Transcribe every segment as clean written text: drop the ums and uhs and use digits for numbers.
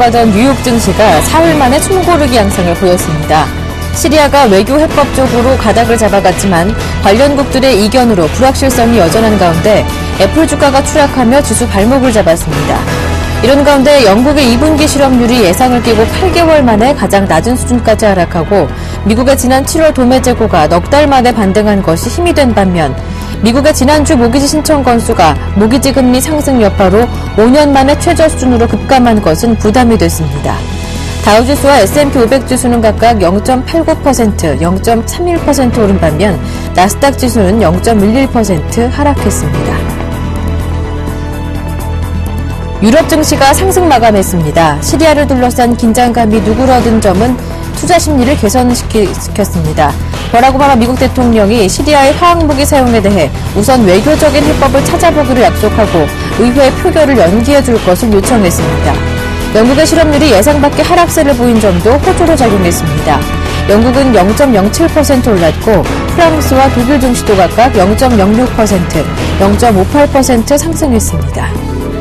급락하던 뉴욕 증시가 사흘 만에 숨고르기 양상을 보였습니다. 시리아가 외교 해법적으로 가닥을 잡아갔지만 관련국들의 이견으로 불확실성이 여전한 가운데 애플 주가가 추락하며 지수 발목을 잡았습니다. 이런 가운데 영국의 2분기 실업률이 예상을 깨고 8개월 만에 가장 낮은 수준까지 하락하고 미국의 지난 7월 도매 재고가 넉 달 만에 반등한 것이 힘이 된 반면 미국의 지난주 모기지 신청 건수가 모기지 금리 상승 여파로 5년 만에 최저 수준으로 급감한 것은 부담이 됐습니다. 다우지수와 S&P 500 지수는 각각 0.89%, 0.31% 오른 반면 나스닥 지수는 0.11% 하락했습니다. 유럽 증시가 상승 마감했습니다. 시리아를 둘러싼 긴장감이 누그러든 점은 투자 심리를 개선시켰습니다. 버락 오바마 미국 대통령이 시리아의 화학무기 사용에 대해 우선 외교적인 해법을 찾아보기를 약속하고 의회 표결을 연기해 줄 것을 요청했습니다. 영국의 실업률이 예상 밖의 하락세를 보인 점도 호조로 작용했습니다. 영국은 0.07% 올랐고 프랑스와 독일 증시도 각각 0.06%, 0.58% 상승했습니다.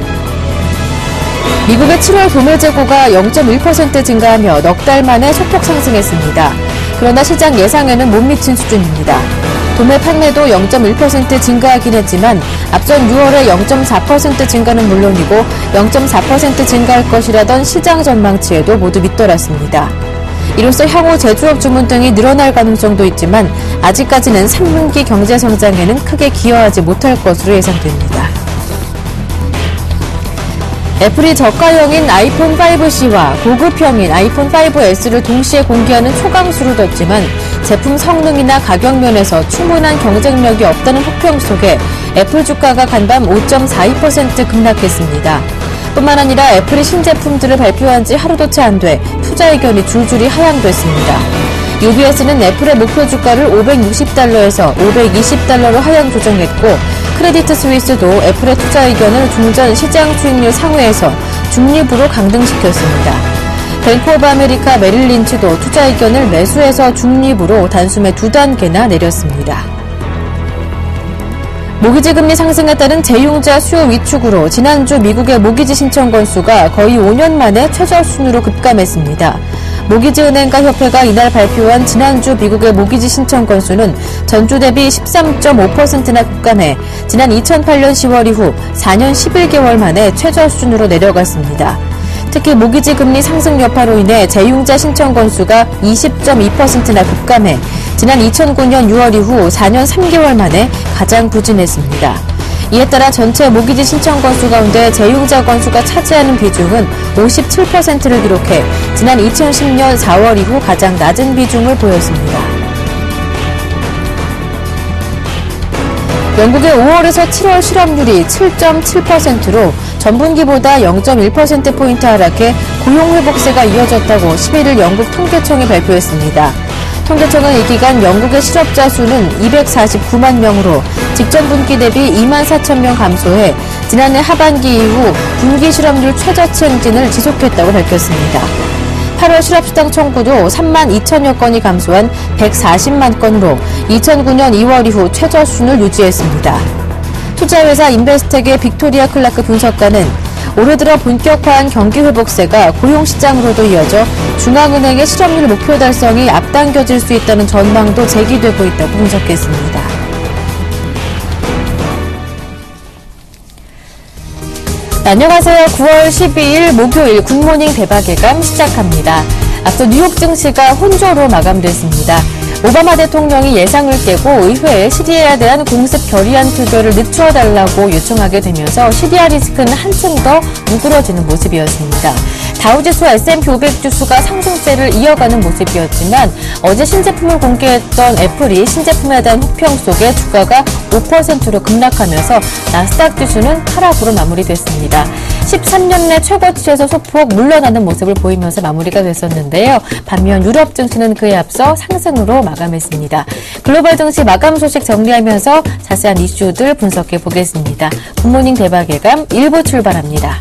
미국의 7월 도매 재고가 0.1% 증가하며 넉 달 만에 소폭 상승했습니다. 그러나 시장 예상에는 못 미친 수준입니다. 도매 판매도 0.1% 증가하긴 했지만 앞선 6월에 0.4% 증가는 물론이고 0.4% 증가할 것이라던 시장 전망치에도 모두 밑돌았습니다. 이로써 향후 제조업 주문 등이 늘어날 가능성도 있지만 아직까지는 3분기 경제 성장에는 크게 기여하지 못할 것으로 예상됩니다. 애플이 저가형인 아이폰 5C와 고급형인 아이폰 5S를 동시에 공개하는 초강수를 뒀지만 제품 성능이나 가격 면에서 충분한 경쟁력이 없다는 혹평 속에 애플 주가가 간밤 5.42% 급락했습니다. 뿐만 아니라 애플이 신제품들을 발표한 지 하루도 채 안 돼 투자 의견이 줄줄이 하향됐습니다. UBS는 애플의 목표 주가를 $560에서 $520로 하향 조정했고 크레디트 스위스도 애플의 투자 의견을 중전 시장 수익률 상회에서 중립으로 강등시켰습니다. 뱅크 오브 아메리카 메릴 린치도 투자 의견을 매수해서 중립으로 단숨에 2단계나 내렸습니다. 모기지 금리 상승에 따른 재융자 수요 위축으로 지난주 미국의 모기지 신청 건수가 거의 5년 만에 최저 수준으로 급감했습니다. 모기지은행가 협회가 이날 발표한 지난주 미국의 모기지 신청 건수는 전주 대비 13.5%나 급감해 지난 2008년 10월 이후 4년 11개월 만에 최저 수준으로 내려갔습니다. 특히 모기지 금리 상승 여파로 인해 재융자 신청 건수가 20.2%나 급감해 지난 2009년 6월 이후 4년 3개월 만에 가장 부진했습니다. 이에 따라 전체 모기지 신청 건수 가운데 재융자 건수가 차지하는 비중은 57%를 기록해 지난 2010년 4월 이후 가장 낮은 비중을 보였습니다. 영국의 5월에서 7월 실업률이 7.7%로 전분기보다 0.1%포인트 하락해 고용회복세가 이어졌다고 11일 영국 통계청이 발표했습니다. 통계청은 이 기간 영국의 실업자 수는 249만 명으로 직전 분기 대비 2만 4천 명 감소해 지난해 하반기 이후 분기 실업률 최저치 행진을 지속했다고 밝혔습니다. 8월 실업수당 청구도 3만 2천여 건이 감소한 140만 건으로 2009년 2월 이후 최저 수준을 유지했습니다. 투자회사 인베스텍의 빅토리아 클라크 분석가는 올해 들어 본격화한 경기회복세가 고용시장으로도 이어져 중앙은행의 실업률 목표 달성이 앞당겨질 수 있다는 전망도 제기되고 있다고 분석했습니다. 안녕하세요. 9월 12일 목요일 굿모닝 대박 예감 시작합니다. 앞서 뉴욕 증시가 혼조로 마감됐습니다. 오바마 대통령이 예상을 깨고 의회에 시리아에 대한 공습 결의안 표결을 늦춰달라고 요청하게 되면서 시리아 리스크는 한층 더 누그러지는 모습이었습니다. 다우지수와 S&P 500 지수가 상승세를 이어가는 모습이었지만 어제 신제품을 공개했던 애플이 신제품에 대한 혹평 속에 주가가 5%로 급락하면서 나스닥 지수는 하락으로 마무리됐습니다. 13년 내 최고치에서 소폭 물러나는 모습을 보이면서 마무리가 됐었는데요. 반면 유럽 증시는 그에 앞서 상승으로 마감했습니다. 글로벌 증시 마감 소식 정리하면서 자세한 이슈들 분석해 보겠습니다. 굿모닝 대박 예감 1부 출발합니다.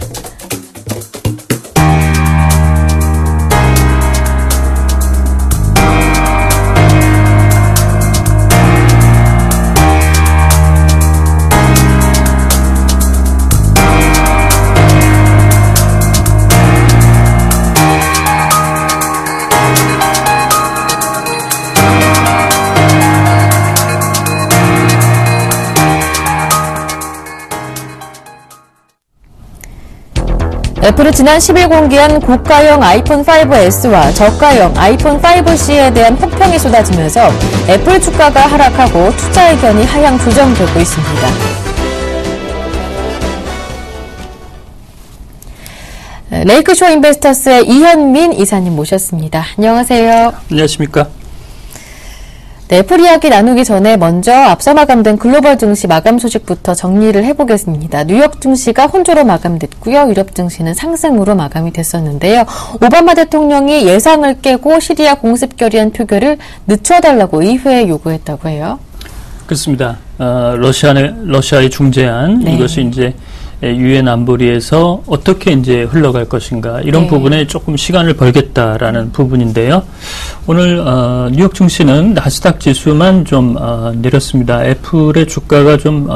애플은 지난 10일 공개한 고가형 아이폰 5S와 저가형 아이폰 5C에 대한 혹평이 쏟아지면서 애플 주가가 하락하고 투자 의견이 하향 조정되고 있습니다. 레이크쇼 인베스터스의 이현민 이사님 모셨습니다. 안녕하세요. 안녕하십니까. 네, 애플 이야기 나누기 전에 먼저 앞서 마감된 글로벌 증시 마감 소식부터 정리를 해보겠습니다. 뉴욕 증시가 혼조로 마감됐고요. 유럽 증시는 상승으로 마감이 됐었는데요. 오바마 대통령이 예상을 깨고 시리아 공습 결의안 표결을 늦춰달라고 의회에 요구했다고 해요. 그렇습니다. 러시아의 중재안, 네. 이것이 이제 유엔 안보리에서 어떻게 이제 흘러갈 것인가 이런 네. 부분에 조금 시간을 벌겠다라는 부분인데요. 오늘 뉴욕 증시는 나스닥 지수만 좀 내렸습니다. 애플의 주가가 좀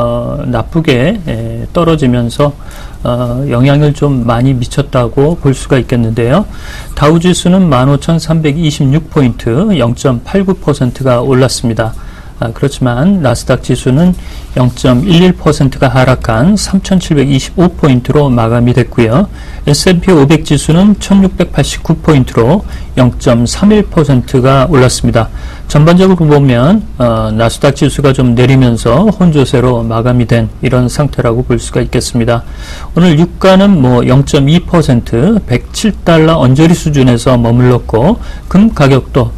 나쁘게 떨어지면서 영향을 좀 많이 미쳤다고 볼 수가 있겠는데요. 다우 지수는 15,326포인트 0.89%가 올랐습니다. 그렇지만 나스닥 지수는 0.11%가 하락한 3,725포인트로 마감이 됐고요. S&P 500 지수는 1,689포인트로 0.31%가 올랐습니다. 전반적으로 보면 나스닥 지수가 좀 내리면서 혼조세로 마감이 된 이런 상태라고 볼 수가 있겠습니다. 오늘 유가는 0.2% 107달러 언저리 수준에서 머물렀고 금 가격도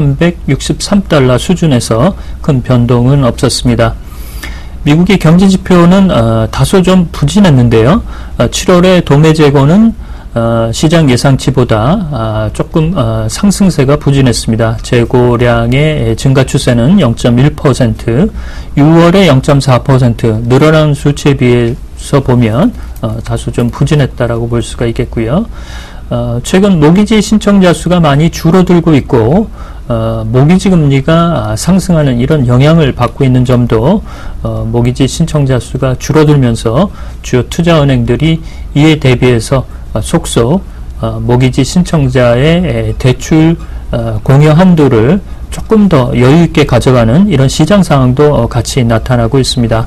1,363달러 수준에서 큰 변동은 없었습니다. 미국의 경제 지표는 다소 좀 부진했는데요. 7월의 도매 재고는 시장 예상치보다 조금 상승세가 부진했습니다. 재고량의 증가 추세는 0.1%, 6월에 0.4%, 늘어난 수치에 비해서 보면 다소 좀 부진했다라고 볼 수가 있겠고요. 최근 모기지 신청자 수가 많이 줄어들고 있고 모기지 금리가 상승하는 이런 영향을 받고 있는 점도 모기지 신청자 수가 줄어들면서 주요 투자은행들이 이에 대비해서 속속 모기지 신청자의 대출 공여 한도를 조금 더 여유 있게 가져가는 이런 시장 상황도 같이 나타나고 있습니다.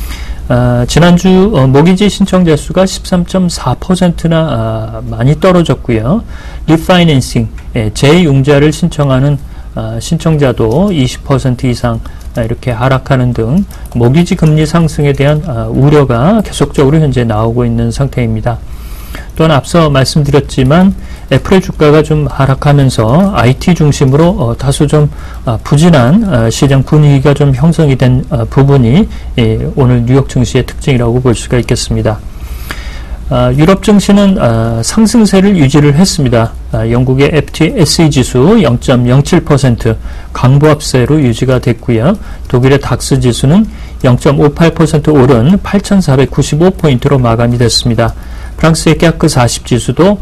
지난주 모기지 신청자 수가 13.4%나 많이 떨어졌고요. 리파이낸싱, 재융자를 신청하는 신청자도 20% 이상 이렇게 하락하는 등 모기지 금리 상승에 대한 우려가 계속적으로 현재 나오고 있는 상태입니다. 또한 앞서 말씀드렸지만 애플의 주가가 좀 하락하면서 IT 중심으로 다소 좀 부진한 시장 분위기가 좀 형성이 된 부분이 오늘 뉴욕 증시의 특징이라고 볼 수가 있겠습니다. 유럽 증시는 상승세를 유지를 했습니다. 영국의 FTSE 지수 0.07% 강보합세로 유지가 됐고요. 독일의 닥스 지수는 0.58% 오른 8,495포인트로 마감이 됐습니다. 프랑스의 CAC 40 지수도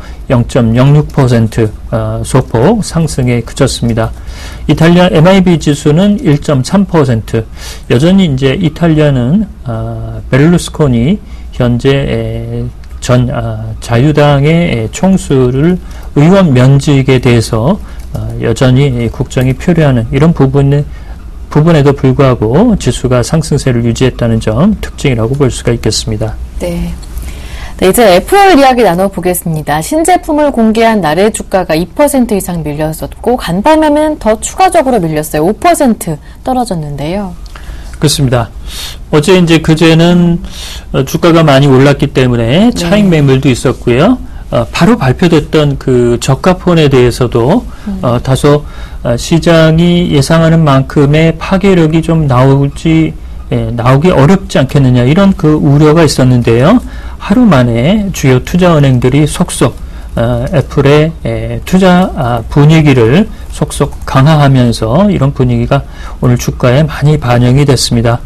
0.06% 소폭 상승에 그쳤습니다. 이탈리아 MIB 지수는 1.3%. 여전히 이제 이탈리아는 베를루스코니 현재 전 자유당의 총수를 의원 면직에 대해서 여전히 국정이 표류하는 이런 부분에도 불구하고 지수가 상승세를 유지했다는 점 특징이라고 볼 수가 있겠습니다. 네. 네, 이제 애플 이야기 나눠보겠습니다. 신제품을 공개한 날의 주가가 2% 이상 밀렸었고 간밤에는 더 추가적으로 밀렸어요. 5% 떨어졌는데요. 그렇습니다. 어제 이제 그제는 주가가 많이 올랐기 때문에 차익 매물도 있었고요. 바로 발표됐던 그 저가폰에 대해서도 다소 시장이 예상하는 만큼의 파괴력이 좀 나오기 어렵지 않겠느냐 이런 그 우려가 있었는데요. 하루 만에 주요 투자은행들이 속속 애플의 투자 분위기를 속속 강화하면서 이런 분위기가 오늘 주가에 많이 반영이 됐습니다.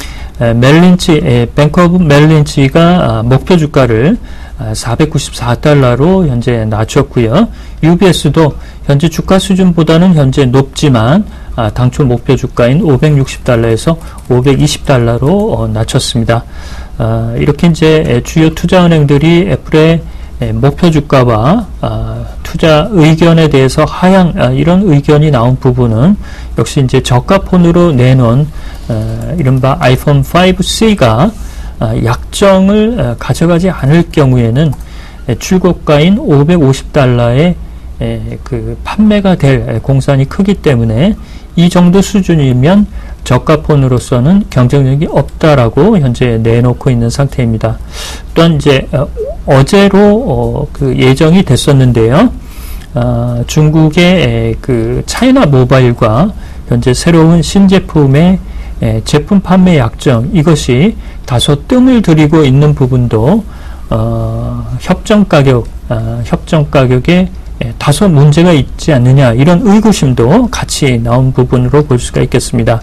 뱅크 오브 멜린치가 목표 주가를 494달러로 현재 낮췄고요. UBS도 현재 주가 수준보다는 현재 높지만 당초 목표 주가인 560달러에서 520달러로 낮췄습니다. 이렇게 이제 주요 투자은행들이 애플의 목표 주가와 투자 의견에 대해서 하향 이런 의견이 나온 부분은 역시 이제 저가폰으로 내놓은 이른바 아이폰 5C가 약정을 가져가지 않을 경우에는 출고가인 $550에 그 판매가 될 공산이 크기 때문에 이 정도 수준이면 저가폰으로서는 경쟁력이 없다라고 현재 내놓고 있는 상태입니다. 또한 이제 어제로 그 예정이 됐었는데요. 중국의 그 차이나 모바일과 현재 새로운 신제품의 제품 판매 약정, 이것이 다소 뜸을 들이고 있는 부분도 협정 가격에 다소 문제가 있지 않느냐, 이런 의구심도 같이 나온 부분으로 볼 수가 있겠습니다.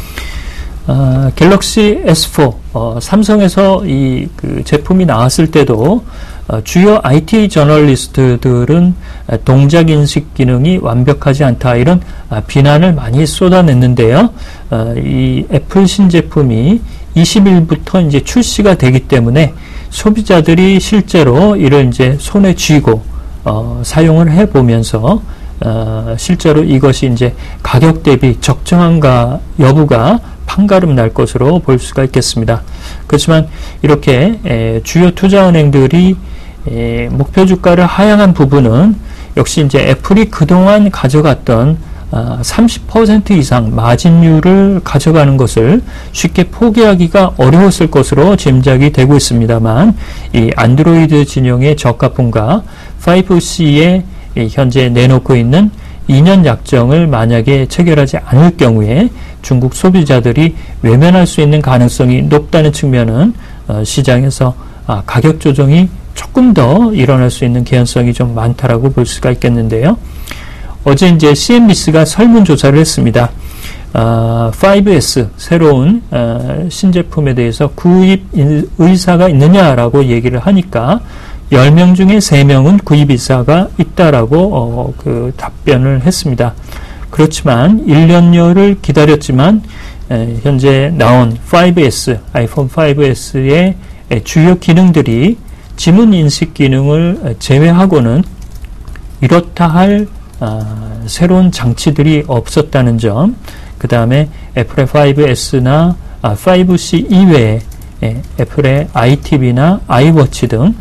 갤럭시 S4 삼성에서 이 그 제품이 나왔을 때도 주요 IT 저널리스트들은 동작 인식 기능이 완벽하지 않다, 이런 비난을 많이 쏟아냈는데요. 이 애플 신제품이 20일부터 이제 출시가 되기 때문에 소비자들이 실제로 이를 이제 손에 쥐고 사용을 해 보면서 실제로 이것이 이제 가격 대비 적정한가 여부가 판가름 날 것으로 볼 수가 있겠습니다. 그렇지만 이렇게 주요 투자은행들이 목표 주가를 하향한 부분은 역시 이제 애플이 그동안 가져갔던 30% 이상 마진율을 가져가는 것을 쉽게 포기하기가 어려웠을 것으로 짐작이 되고 있습니다만, 이 안드로이드 진영의 저가폰과 5C에 현재 내놓고 있는 2년 약정을 만약에 체결하지 않을 경우에 중국 소비자들이 외면할 수 있는 가능성이 높다는 측면은 시장에서 가격 조정이 조금 더 일어날 수 있는 개연성이 좀 많다라고 볼 수가 있겠는데요. 어제 이제 CNBC가 설문조사를 했습니다. 5S 새로운 신제품에 대해서 구입 의사가 있느냐라고 얘기를 하니까 10명 중에 3명은 구입 의사가 있다라고 그 답변을 했습니다. 그렇지만 1년여를 기다렸지만 현재 나온 5S, 아이폰 5S의 주요 기능들이 지문 인식 기능을 제외하고는 이렇다 할 새로운 장치들이 없었다는 점, 그 다음에 애플의 5S나 5C 이외에 애플의 iTV나 iWatch 등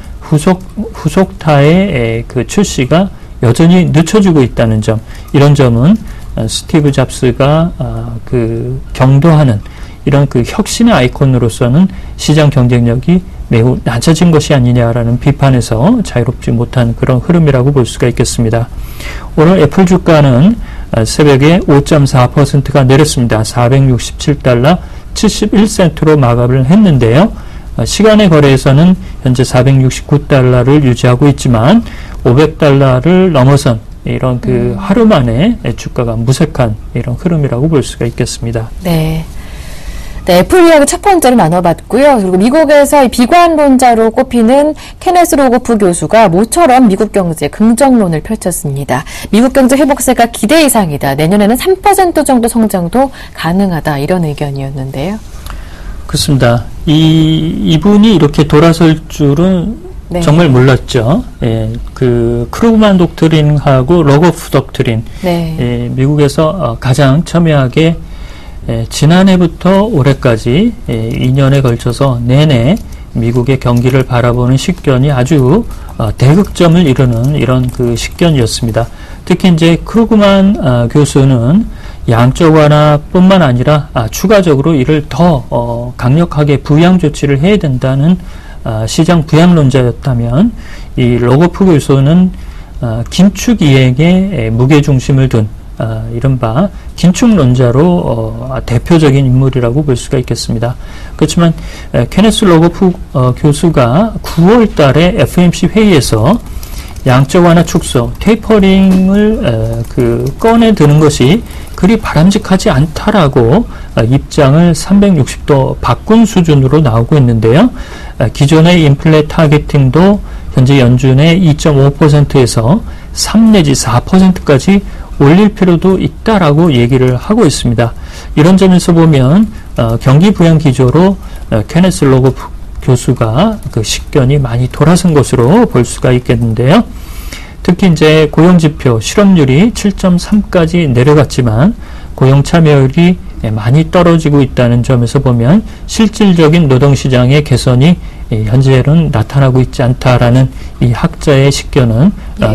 후속타의 그 출시가 여전히 늦춰지고 있다는 점, 이런 점은 스티브 잡스가 그 경도하는 이런 그 혁신의 아이콘으로서는 시장 경쟁력이 매우 낮아진 것이 아니냐라는 비판에서 자유롭지 못한 그런 흐름이라고 볼 수가 있겠습니다. 오늘 애플 주가는 새벽에 5.4%가 내렸습니다. $467 71센트로 마감을 했는데요. 시간의 거래에서는 현재 $469를 유지하고 있지만 $500를 넘어선 이런 그 하루 만에 주가가 무색한 이런 흐름이라고 볼 수가 있겠습니다. 네. 네, 애플 이야기 첫 번째로 나눠봤고요. 그리고 미국에서 비관론자로 꼽히는 케네스 로고프 교수가 모처럼 미국 경제 긍정론을 펼쳤습니다. 미국 경제 회복세가 기대 이상이다. 내년에는 3% 정도 성장도 가능하다. 이런 의견이었는데요. 그렇습니다. 이분이 이렇게 돌아설 줄은 네. 정말 몰랐죠. 예, 그 크루그만 독트린하고 로고프 독트린, 네. 예, 미국에서 가장 첨예하게 지난해부터 올해까지 2년에 걸쳐서 내내 미국의 경기를 바라보는 식견이 아주 대극점을 이루는 이런 그 식견이었습니다. 특히 이제 크루그만 교수는 양적 완화뿐만 아니라 추가적으로 이를 더 강력하게 부양 조치를 해야 된다는 시장 부양론자였다면, 이 로고프 교수는 긴축 이행에 무게중심을 둔 이른바 긴축론자로 대표적인 인물이라고 볼 수가 있겠습니다. 그렇지만 케네스 로고프 교수가 9월 달에 FOMC 회의에서 양적 완화 축소, 테이퍼링을 꺼내 드는 것이 그리 바람직하지 않다라고 입장을 360도 바꾼 수준으로 나오고 있는데요. 기존의 인플레 타겟팅도 현재 연준의 2.5%에서 3 내지 4%까지 올릴 필요도 있다라고 얘기를 하고 있습니다. 이런 점에서 보면 경기 부양 기조로 케네스 로고프 교수가 그 식견이 많이 돌아선 것으로 볼 수가 있겠는데요. 특히 이제 고용지표 실업률이 7.3까지 내려갔지만 고용 참여율이 많이 떨어지고 있다는 점에서 보면 실질적인 노동시장의 개선이 현재는 나타나고 있지 않다라는 이 학자의 식견은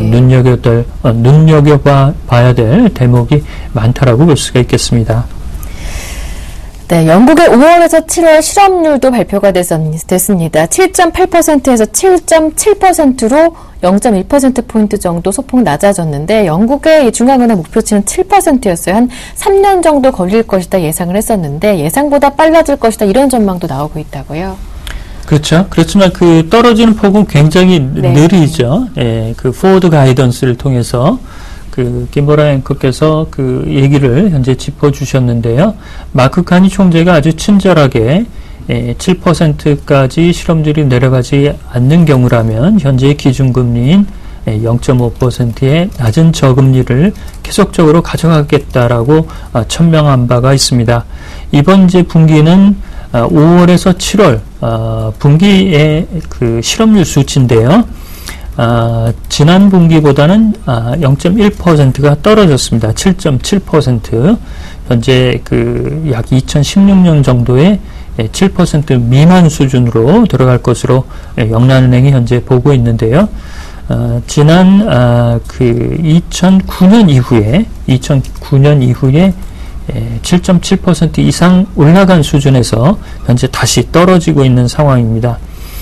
눈여겨봐야 될 대목이 많다라고 볼 수가 있겠습니다. 네, 영국의 5월에서 7월 실업률도 발표가 됐습니다. 7.8%에서 7.7%로 0.1%포인트 정도 소폭 낮아졌는데 영국의 중앙은행 목표치는 7%였어요. 한 3년 정도 걸릴 것이다 예상을 했었는데 예상보다 빨라질 것이다 이런 전망도 나오고 있다고요. 그렇죠. 그렇지만 그 떨어지는 폭은 굉장히 느리죠. 그 포워드 가이던스를 통해서 그 김보라 앵커께서 그 얘기를 현재 짚어주셨는데요. 마크 카니 총재가 아주 친절하게 7%까지 실업률이 내려가지 않는 경우라면 현재의 기준금리인 0.5%의 낮은 저금리를 계속적으로 가져가겠다라고 천명한 바가 있습니다. 이번 이제 분기는 5월에서 7월 분기의 그 실업률 수치인데요. 지난 분기보다는 0.1%가 떨어졌습니다. 7.7%. 현재 그 약 2016년 정도의 7% 미만 수준으로 들어갈 것으로 영란은행이 현재 보고 있는데요. 지난 그 2009년 이후에 7.7% 이상 올라간 수준에서 현재 다시 떨어지고 있는 상황입니다.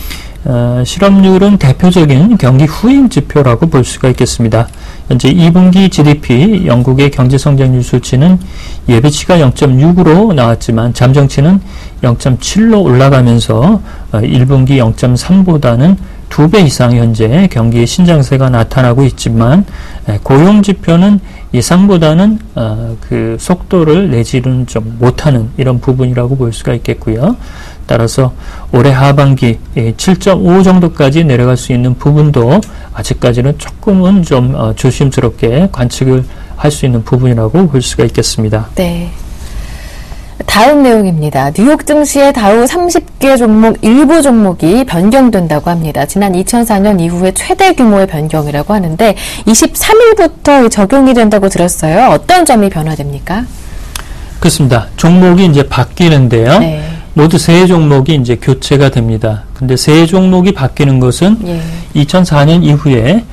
실업률은 대표적인 경기 후행 지표라고 볼 수가 있겠습니다. 현재 2분기 GDP 영국의 경제성장률 수치는 예비치가 0.6으로 나왔지만 잠정치는 0.7로 올라가면서 1분기 0.3보다는 2배 이상 현재 경기 신장세가 나타나고 있지만 고용지표는 예상보다는 그 속도를 내지는 좀 못하는 이런 부분이라고 볼 수가 있겠고요. 따라서 올해 하반기 7.5 정도까지 내려갈 수 있는 부분도 아직까지는 조금은 좀 조심스럽게 관측을 할 수 있는 부분이라고 볼 수가 있겠습니다. 네. 다음 내용입니다. 뉴욕 증시의 다우 30개 종목 일부 종목이 변경된다고 합니다. 지난 2004년 이후에 최대 규모의 변경이라고 하는데 23일부터 적용이 된다고 들었어요. 어떤 점이 변화됩니까? 그렇습니다. 종목이 이제 바뀌는데요. 네. 모두 세 종목이 이제 교체가 됩니다. 근데 세 종목이 바뀌는 것은 2004년 이후에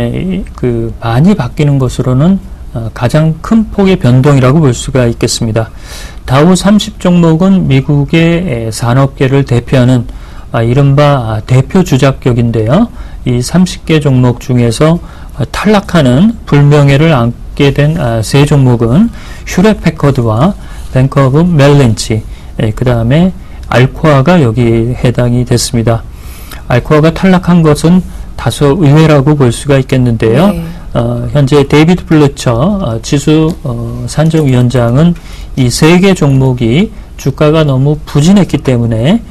그 많이 바뀌는 것으로는 가장 큰 폭의 변동이라고 볼 수가 있겠습니다. 다우 30 종목은 미국의 산업계를 대표하는 이른바 대표 주작격인데요. 이 30개 종목 중에서 탈락하는 불명예를 안게 된 세 종목은 휴렛패커드와 뱅크 오브 멜린치, 그 다음에 알코아가 여기 해당이 됐습니다. 알코아가 탈락한 것은 다소 의외라고 볼 수가 있겠는데요. 현재 데이비드 플래처 지수 산정위원장은 이 세 개 종목이 주가가 너무 부진했기 때문에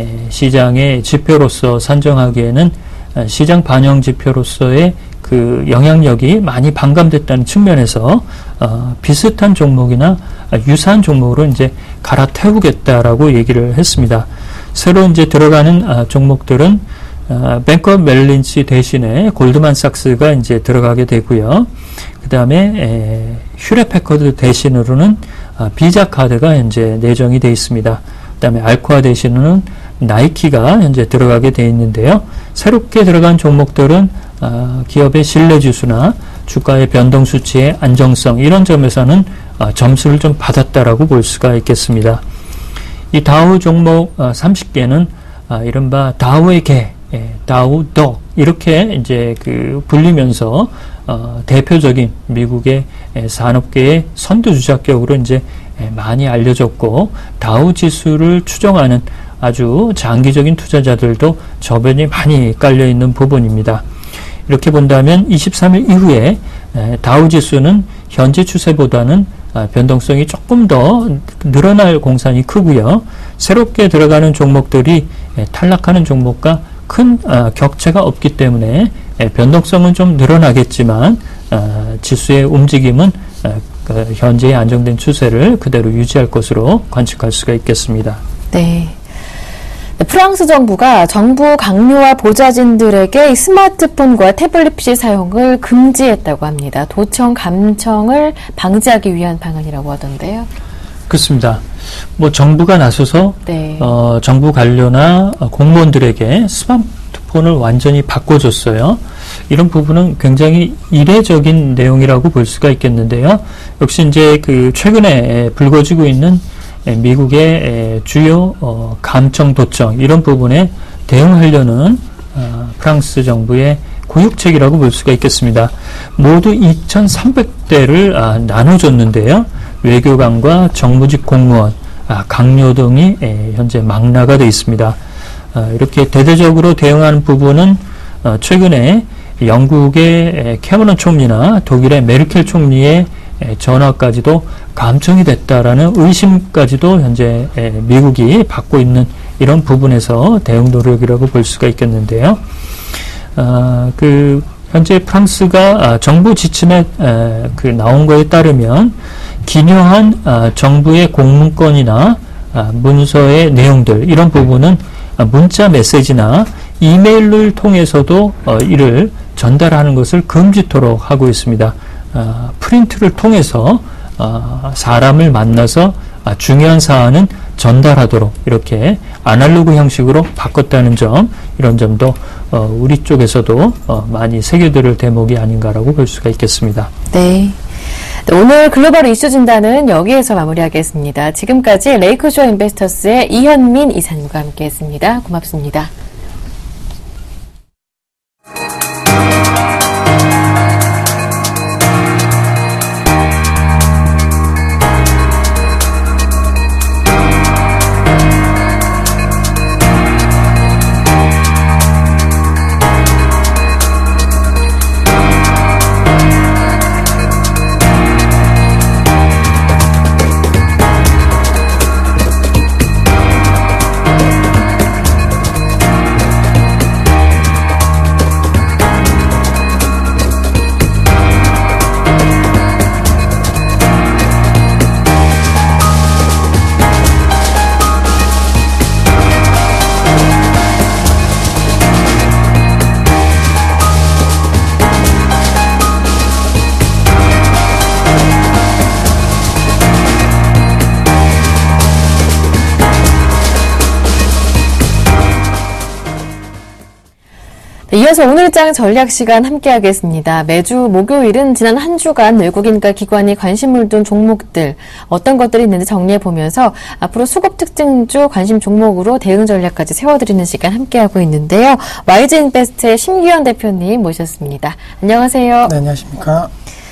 시장의 지표로서 산정하기에는 시장 반영 지표로서의 그 영향력이 많이 반감됐다는 측면에서 비슷한 종목이나 유사한 종목으로 이제 갈아태우겠다라고 얘기를 했습니다. 새로 이제 들어가는 종목들은 뱅크 오브 멜린치 대신에 골드만삭스가 이제 들어가게 되고요. 그 다음에 휴렛패커드 대신으로는 비자카드가 현재 내정이 되어 있습니다. 그 다음에 알코아 대신으로는 나이키가 현재 들어가게 되어 있는데요. 새롭게 들어간 종목들은 기업의 신뢰지수나 주가의 변동 수치의 안정성 이런 점에서는 점수를 좀 받았다라고 볼 수가 있겠습니다. 이 다우 종목 30개는 이른바 다우의 개, 다우 덕 이렇게 이제 그 불리면서 대표적인 미국의 산업계의 선두주작격으로 이제 많이 알려졌고 다우 지수를 추정하는 아주 장기적인 투자자들도 저변이 많이 깔려 있는 부분입니다. 이렇게 본다면 23일 이후에 다우 지수는 현재 추세보다는 변동성이 조금 더 늘어날 공산이 크고요. 새롭게 들어가는 종목들이 탈락하는 종목과 큰 격차가 없기 때문에 변동성은 좀 늘어나겠지만 지수의 움직임은 현재의 안정된 추세를 그대로 유지할 것으로 관측할 수가 있겠습니다. 네. 프랑스 정부가 정부 강요와 보좌진들에게 스마트폰과 태블릿 PC 사용을 금지했다고 합니다. 도청, 감청을 방지하기 위한 방안이라고 하던데요. 그렇습니다. 뭐 정부가 나서서 네. 정부 관료나 공무원들에게 스마트폰을 완전히 바꿔줬어요. 이런 부분은 굉장히 이례적인 내용이라고 볼 수가 있겠는데요. 역시 이제 그 최근에 불거지고 있는 미국의 주요 감청 도청 이런 부분에 대응하려는 프랑스 정부의 구육책이라고 볼 수가 있겠습니다. 모두 2,300대를 나눠줬는데요. 외교관과 정부직 공무원, 강요 등이 현재 망라가 되어 있습니다. 이렇게 대대적으로 대응하는 부분은 최근에 영국의 캐머런 총리나 독일의 메르켈 총리의 전화까지도 감청이 됐다라는 의심까지도 현재 미국이 받고 있는 이런 부분에서 대응 노력이라고 볼 수가 있겠는데요. 현재 프랑스가 정부 지침에 나온 거에 따르면 기묘한 정부의 공문권이나 문서의 내용들 이런 부분은 문자 메시지나 이메일을 통해서도 이를 전달하는 것을 금지토록 하고 있습니다. 프린트를 통해서 사람을 만나서 중요한 사안은 전달하도록 이렇게 아날로그 형식으로 바꿨다는 점, 이런 점도 우리 쪽에서도 많이 새겨들을 대목이 아닌가라고 볼 수가 있겠습니다. 네. 오늘 글로벌 이슈 진단은 여기에서 마무리하겠습니다. 지금까지 레이크쇼 인베스터스의 이현민 이사님과 함께했습니다. 고맙습니다. 이어서 오늘장 전략시간 함께하겠습니다. 매주 목요일은 지난 한 주간 외국인과 기관이 관심을 둔 종목들 어떤 것들이 있는지 정리해보면서 앞으로 수급 특징주 관심 종목으로 대응 전략까지 세워드리는 시간 함께하고 있는데요. YG인베스트의 심규현 대표님 모셨습니다. 안녕하세요. 네, 안녕하십니까.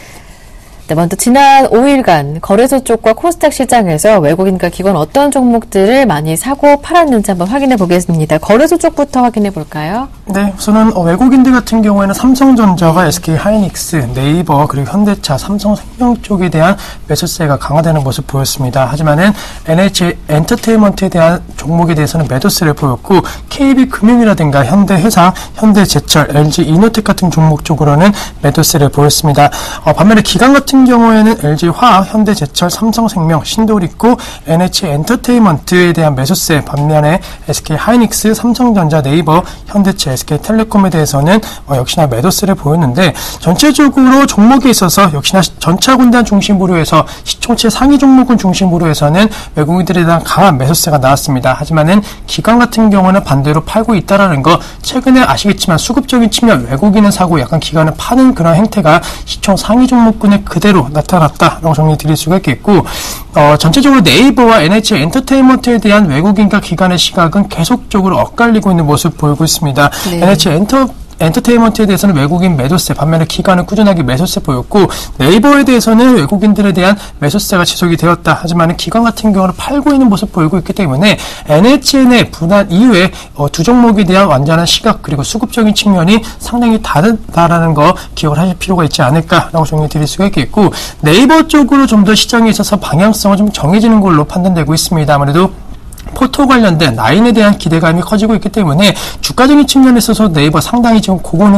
네, 먼저 지난 5일간 거래소 쪽과 코스닥 시장에서 외국인과 기관 어떤 종목들을 많이 사고 팔았는지 한번 확인해 보겠습니다. 거래소 쪽부터 확인해 볼까요? 네, 우선은 외국인들 같은 경우에는 삼성전자가 SK 하이닉스, 네이버, 그리고 현대차, 삼성생명 쪽에 대한 매수세가 강화되는 모습 보였습니다. 하지만은 NH 엔터테인먼트에 대한 종목에 대해서는 매도세를 보였고, KB금융이라든가 현대해상, 현대제철, LG 이노텍 같은 종목 쪽으로는 매도세를 보였습니다. 반면에 기관 같은 경우에는 LG화학, 현대제철, 삼성생명, 신도리코, NH 엔터테인먼트에 대한 매수세, 반면에 SK 하이닉스, 삼성전자, 네이버, 현대차, SK텔레콤에 대해서는 역시나 매도세를 보였는데, 전체적으로 종목에 있어서 역시나 전차군단 중심으로 해서 시총체 상위 종목군 중심으로 해서는 외국인들에 대한 강한 매수세가 나왔습니다. 하지만은 기관 같은 경우는 반대로 팔고 있다라는 거, 최근에 아시겠지만 수급적인 측면 외국인은 사고 약간 기관은 파는 그런 행태가 시총 상위 종목군에 그대로 나타났다라고 정리 드릴 수가 있겠고, 전체적으로 네이버와 NH 엔터테인먼트에 대한 외국인과 기관의 시각은 계속적으로 엇갈리고 있는 모습 보이고 있습니다. 네. NH 엔터테인먼트에 대해서는 외국인 매도세, 반면에 기관은 꾸준하게 매수세 보였고, 네이버에 대해서는 외국인들에 대한 매수세가 지속이 되었다. 하지만 기관 같은 경우는 팔고 있는 모습 보이고 있기 때문에 NHN의 분할 이후에 두 종목에 대한 완전한 시각 그리고 수급적인 측면이 상당히 다르다라는 거 기억을 하실 필요가 있지 않을까라고 정리 드릴 수가 있겠고, 네이버 쪽으로 좀 더 시장에 있어서 방향성을 좀 정해지는 걸로 판단되고 있습니다. 아무래도 포토 관련된 라인에 대한 기대감이 커지고 있기 때문에 주가적인 측면에 있어서 네이버 상당히 지금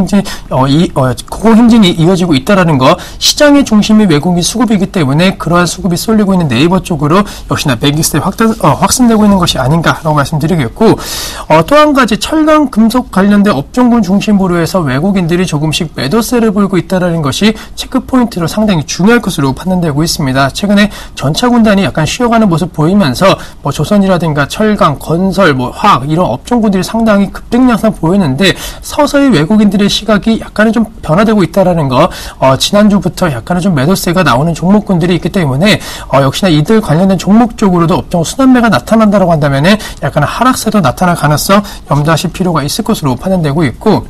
고공행진이 이어지고 있다라는 거, 시장의 중심이 외국인 수급이기 때문에 그러한 수급이 쏠리고 있는 네이버 쪽으로 역시나 매기세 확산되고 있는 것이 아닌가라고 말씀드리겠고, 또 한 가지 철강 금속 관련된 업종군 중심으로 해서 외국인들이 조금씩 매도세를 보이고 있다라는 것이 체크 포인트로 상당히 중요할 것으로 판단되고 있습니다. 최근에 전차 군단이 약간 쉬어가는 모습 보이면서 조선이라든가 철강, 건설, 화학 이런 업종군들이 상당히 급등 양상 보이는데, 서서히 외국인들의 시각이 약간은 좀 변화되고 있다라는 거, 지난주부터 약간은 좀 매도세가 나오는 종목군들이 있기 때문에 역시나 이들 관련된 종목 쪽으로도 업종 순환매가 나타난다고 한다면은 약간 하락세도 나타날 가능성 염두하실 필요가 있을 것으로 판단되고 있고,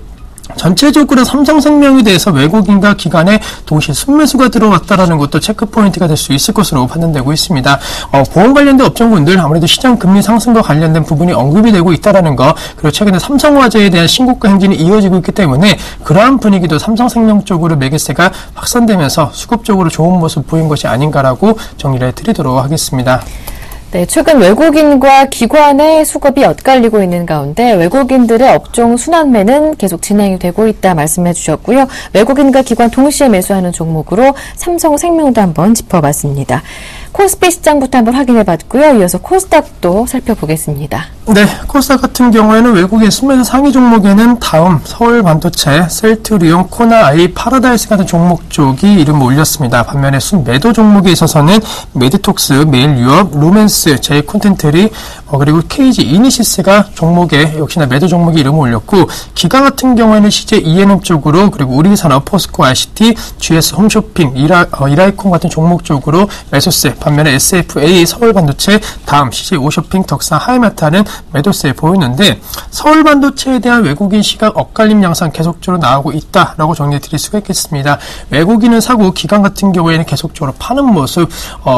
전체적으로 삼성생명에 대해서 외국인과 기관의 동시에 순매수가 들어왔다라는 것도 체크 포인트가 될 수 있을 것으로 판단되고 있습니다. 보험 관련된 업종군들 아무래도 시장 금리 상승과 관련된 부분이 언급이 되고 있다라는 거, 그리고 최근에 삼성화재에 대한 신고가 행진이 이어지고 있기 때문에 그러한 분위기도 삼성생명 쪽으로 매개세가 확산되면서 수급적으로 좋은 모습 보인 것이 아닌가라고 정리를 해드리도록 하겠습니다. 네, 최근 외국인과 기관의 수급이 엇갈리고 있는 가운데 외국인들의 업종 순환매는 계속 진행이 되고 있다 말씀해 주셨고요. 외국인과 기관 동시에 매수하는 종목으로 삼성생명도 한번 짚어봤습니다. 코스피 시장부터 한번 확인해봤고요. 이어서 코스닥도 살펴보겠습니다. 네, 코스닥 같은 경우에는 외국인 순매수 상위 종목에는 다음 서울반도체, 셀트리온, 코나아이, 파라다이스 같은 종목 쪽이 이름을 올렸습니다. 반면에 순매도 종목에 있어서는 메디톡스, 메일유업, 루멘스, 제이콘텐트리, 그리고 KG 이니시스가 종목에 역시나 매도 종목이 이름을 올렸고, 기관 같은 경우에는 CJ ENM 쪽으로, 그리고 우리산업, 포스코 ICT, GS 홈쇼핑, 이라이콘 같은 종목 쪽으로 매수세, 반면에 SFA, 서울반도체, 다음 CJ 오쇼핑, 덕산, 하이마타는 매도세에 보이는데, 서울반도체에 대한 외국인 시각 엇갈림 양상 계속적으로 나오고 있다라고 정리해 드릴 수가 있겠습니다. 외국인은 사고, 기관 같은 경우에는 계속적으로 파는 모습,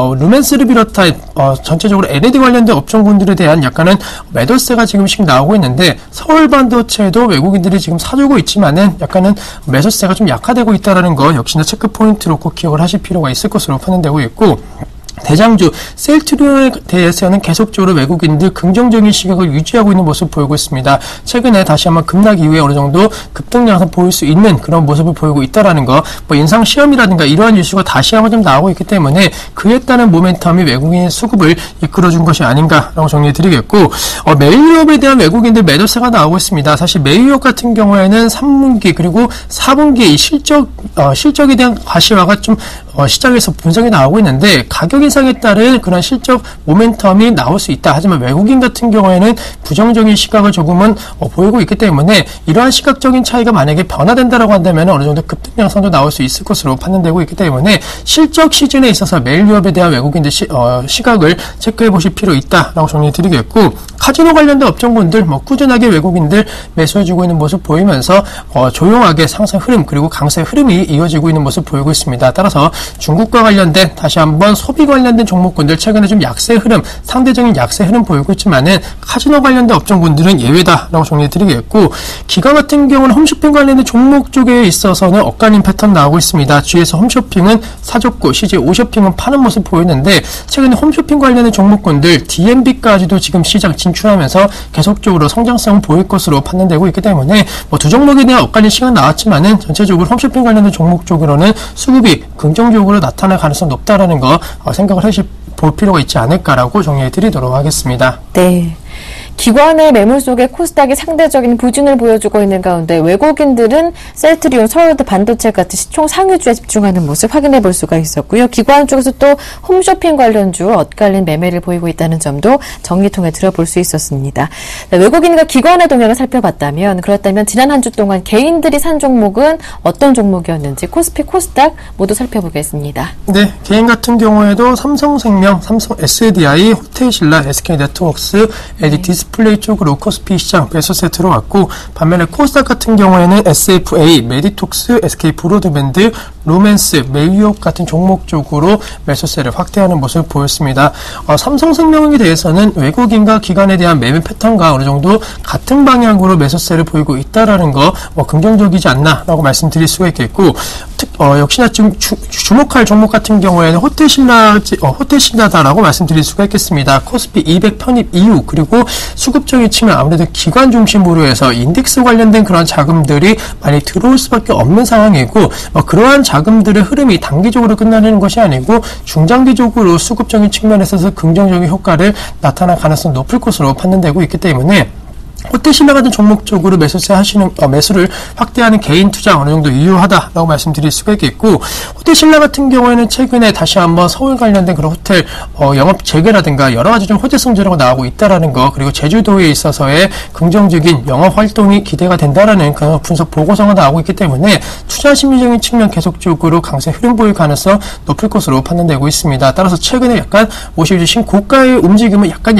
루멘스를 비롯한 전체적으로 LED 관련된 업종군들에 대한 약간은 매도세가 지금씩 나오고 있는데, 서울반도체도 외국인들이 지금 사주고 있지만은 약간은 매수세가 좀 약화되고 있다는 거 역시나 체크 포인트로 꼭 기억을 하실 필요가 있을 것으로 판단되고 있고, 대장주 셀트리온에 대해서는 계속적으로 외국인들 긍정적인 시각을 유지하고 있는 모습을 보이고 있습니다. 최근에 다시 한번 급락 이후에 어느 정도 급등 양상 보일 수 있는 그런 모습을 보이고 있다라는 거, 인상 시험이라든가 이러한 이슈가 다시 한번 좀 나오고 있기 때문에 그에 따른 모멘텀이 외국인의 수급을 이끌어준 것이 아닌가라고 정리해드리겠고, 메일유업에 대한 외국인들 매도세가 나오고 있습니다. 사실 메일유업 같은 경우에는 3분기 그리고 4분기에 이 실적에 대한 가시화가 좀 시장에서 분석이 나오고 있는데, 가격 인상에 따른 그런 실적 모멘텀이 나올 수 있다. 하지만 외국인 같은 경우에는 부정적인 시각을 조금은 보이고 있기 때문에 이러한 시각적인 차이가 만약에 변화된다라고 한다면 어느 정도 급등 양상도 나올 수 있을 것으로 판단되고 있기 때문에 실적 시즌에 있어서 메일유업에 대한 외국인들 시각을 체크해 보실 필요 있다라고 정리해드리겠고, 카지노 관련된 업종군들 꾸준하게 외국인들 매수해주고 있는 모습 보이면서 조용하게 상승 흐름 그리고 강세 흐름이 이어지고 있는 모습 보이고 있습니다. 따라서 중국과 관련된 다시 한번 소비 관련된 종목군들 최근에 좀 약세 흐름, 상대적인 약세 흐름 보이고 있지만은 카지노 관련된 업종군들은 예외다라고 정리해드리겠고, 기관 같은 경우는 홈쇼핑 관련된 종목 쪽에 있어서는 엇갈린 패턴 나오고 있습니다. GS 홈쇼핑은 사줬고 CJ 오쇼핑은 파는 모습 보이는데, 최근에 홈쇼핑 관련된 종목군들 DMB까지도 지금 시장 진출하면서 계속적으로 성장성을 보일 것으로 판단되고 있기 때문에 두 종목에 대한 엇갈린 시간 나왔지만은 전체적으로 홈쇼핑 관련된 종목 쪽으로는 수급이 긍정적으로 나타날 가능성이 높다라는 거 생각을 볼 필요가 있지 않을까라고 정리해 드리도록 하겠습니다. 네. 기관의 매물 속에 코스닥이 상대적인 부진을 보여주고 있는 가운데 외국인들은 셀트리온, 서울반도체 같은 시총 상위주에 집중하는 모습 확인해 볼 수가 있었고요. 기관 쪽에서 또 홈쇼핑 관련주 엇갈린 매매를 보이고 있다는 점도 정리통에 들어볼 수 있었습니다. 네, 외국인과 기관의 동향을 살펴봤다면, 그렇다면 지난 한 주 동안 개인들이 산 종목은 어떤 종목이었는지 코스피, 코스닥 모두 살펴보겠습니다. 네, 개인 같은 경우에도 삼성생명, 삼성 SDI, 호텔신라, SK네트워크스, LG 디스플레이 쪽으로 코스피 시장 매수세 들어왔고, 반면에 코스닥 같은 경우에는 SFA, 메디톡스, SK 브로드밴드, 루멘스, 메이유업 같은 종목 쪽으로 매수세를 확대하는 모습을 보였습니다. 삼성생명에 대해서는 외국인과 기관에 대한 매매 패턴과 어느 정도 같은 방향으로 매수세를 보이고 있다라는 거 긍정적이지 않나라고 말씀드릴 수가 있겠고, 역시나 지금 주목할 종목 같은 경우에는 호텔신라다라고 말씀드릴 수가 있겠습니다. 코스피 200 편입 이후 그리고 수급적인 측면 아무래도 기관 중심으로 해서 인덱스 관련된 그런 자금들이 많이 들어올 수밖에 없는 상황이고, 그러한 자금들의 흐름이 단기적으로 끝나는 것이 아니고 중장기적으로 수급적인 측면에서 긍정적인 효과를 나타날 가능성이 높을 것으로 판단되고 있기 때문에 호텔신라 같은 종목 쪽으로 매수를 확대하는 개인 투자 어느 정도 유효하다라고 말씀드릴 수가 있겠고, 호텔신라 같은 경우에는 최근에 다시 한번 서울 관련된 그런 호텔 영업 재개라든가 여러 가지 좀 호재성 재료가 나오고 있다라는 거, 그리고 제주도에 있어서의 긍정적인 영업 활동이 기대가 된다라는 그런 분석 보고서가 나오고 있기 때문에 투자 심리적인 측면 계속적으로 강세 흐름 보일 가능성 높을 것으로 판단되고 있습니다. 따라서 최근에 약간 52주 신고가의 움직임은 약간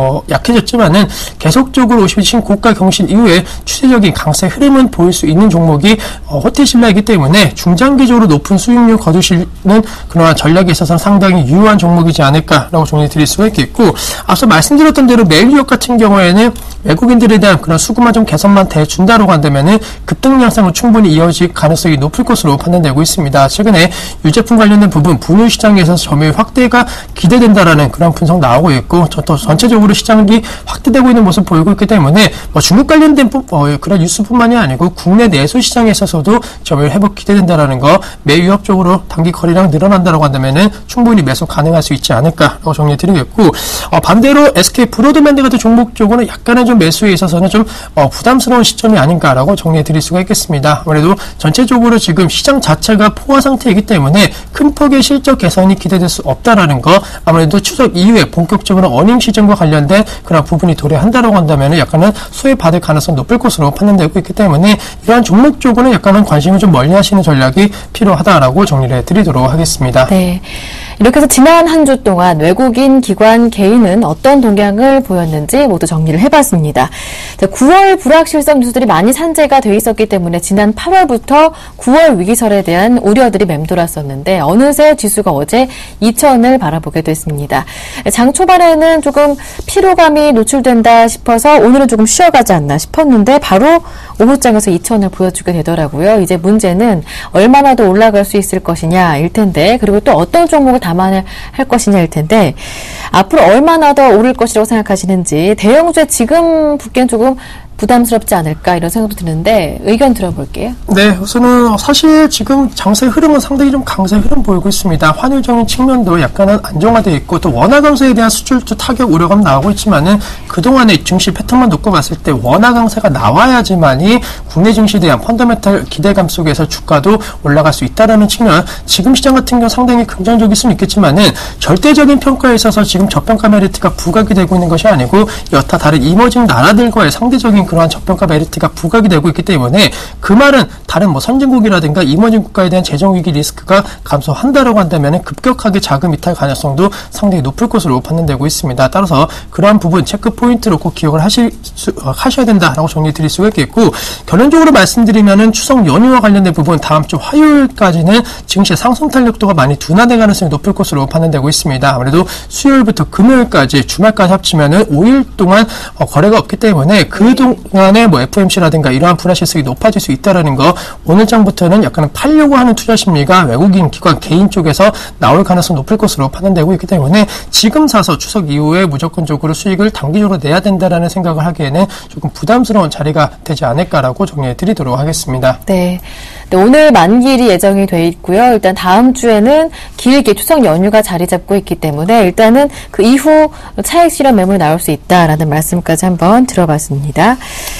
약해졌지만은 계속적으로 52주 신고가 경신 이후에 추세적인 강세 흐름은 보일 수 있는 종목이 호텔신라이기 때문에 중장기적으로 높은 수익률 거두시는 그러한 전략에 있어서는 상당히 유효한 종목이지 않을까라고 정리 드릴 수가 있겠고, 앞서 말씀드렸던 대로 메이유업 같은 경우에는 외국인들에 대한 그런 수급만 좀 개선만 돼준다고 한다면은 급등 양상은 충분히 이어질 가능성이 높을 것으로 판단되고 있습니다. 최근에 유제품 관련된 부분 분유 시장에서 점유율 확대가 기대된다라는 그런 분석 나오고 있고, 또 전체적으로 시장이 확대되고 있는 모습 보이고 있기 때문에 중국 관련된 그런 뉴스뿐만이 아니고 국내 내수 시장에 있어서도 점유율 회복 기대된다라는 거, 메이유업 쪽으로 단기 거래량 늘어난다고 한다면은 충분히 매수 가능할 수 있지 않을까라고 정리해드리겠고, 반대로 SK 브로드밴드 같은 종목 쪽으로는 약간은 좀 매수에 있어서는 좀 부담스러운 시점이 아닌가라고 정리해드릴 수가 있겠습니다. 아무래도 전체적으로 지금 시장 자체가 포화 상태이기 때문에 큰 폭의 실적 개선이 기대될 수 없다라는 거, 아무래도 추석 이후에 본격적으로 어닝 시즌과 관련된 그런 부분이 도래한다고 한다면은 약간은 수혜받을 가능성이 높을 것으로 판단되고 있기 때문에 이러한 종목 쪽으로는 약간은 관심을 좀 멀리하시는 전략이 필요하다라고 정리를 해드리도록 하겠습니다. 네, 이렇게 해서 지난 한 주 동안 외국인, 기관, 개인은 어떤 동향을 보였는지 모두 정리를 해봤습니다. 9월 불확실성 뉴스들이 많이 산재가 돼 있었기 때문에 지난 8월부터 9월 위기설에 대한 우려들이 맴돌았었는데 어느새 지수가 어제 2,000을 바라보게 됐습니다. 장 초반에는 조금 피로감이 노출된다 싶어서 오늘은 조금 쉬어가지 않나 싶었는데 바로 오후장에서 2,000을 보여주게 되더라고요. 이제 문제는 얼마나 더 올라갈 수 있을 것이냐일 텐데, 그리고 또 어떤 종목을 담아낼 것이냐일 텐데, 앞으로 얼마나 더 오를 것이라고 생각하시는지, 대형주에 지금 붙기엔 조금 부담스럽지 않을까 이런 생각도 드는데 의견 들어볼게요. 네, 우선은 사실 지금 장세 흐름은 상당히 좀 강세 흐름 보이고 있습니다. 환율적인 측면도 약간은 안정화되어 있고, 또 원화 강세에 대한 수출주 타격 우려감 나오고 있지만은 그동안의 증시 패턴만 놓고 봤을 때 원화 강세가 나와야지만이 국내 증시에 대한 펀더멘탈 기대감 속에서 주가도 올라갈 수 있다라는 측면, 지금 시장 같은 경우 상당히 긍정적일 수는 있겠지만은 절대적인 평가에 있어서 지금 저평가 메리트가 부각이 되고 있는 것이 아니고 여타 다른 이머징 나라들과의 상대적인 그러한 저평가 메리트가 부각이 되고 있기 때문에, 그 말은 다른 선진국이라든가 이머징 국가에 대한 재정위기 리스크가 감소한다라고 한다면 급격하게 자금 이탈 가능성도 상당히 높을 것으로 판단되고 있습니다. 따라서 그러한 부분 체크 포인트로 꼭 기억을 하셔야 된다라고 정리 드릴 수가 있겠고, 결론적으로 말씀드리면은 추석 연휴와 관련된 부분 다음 주 화요일까지는 증시의 상승 탄력도가 많이 둔화될 가능성이 높을 것으로 판단되고 있습니다. 아무래도 수요일부터 금요일까지 주말까지 합치면은 5일 동안 거래가 없기 때문에 그동안에 FOMC라든가 이러한 불확실성이 높아질 수 있다는 거, 오늘장부터는 약간 팔려고 하는 투자 심리가 외국인, 기관, 개인 쪽에서 나올 가능성이 높을 것으로 판단되고 있기 때문에 지금 사서 추석 이후에 무조건적으로 수익을 단기적으로 내야 된다라는 생각을 하기에는 조금 부담스러운 자리가 되지 않을까라고 정리해 드리도록 하겠습니다. 네. 오늘 만기일이 예정이 돼 있고요. 일단 다음 주에는 길게 추석 연휴가 자리 잡고 있기 때문에 일단은 그 이후 차익 실현 매물 나올 수 있다라는 말씀까지 한번 들어봤습니다.